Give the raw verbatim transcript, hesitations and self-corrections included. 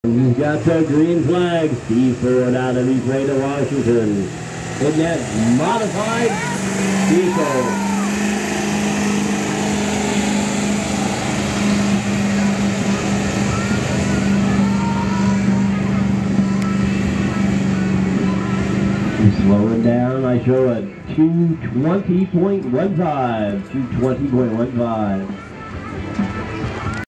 You've got the green flag. Steve Ford out of East Rayna, Washington. In that modified vehicle. Slowing down, I show a two twenty point one five. two twenty point one five.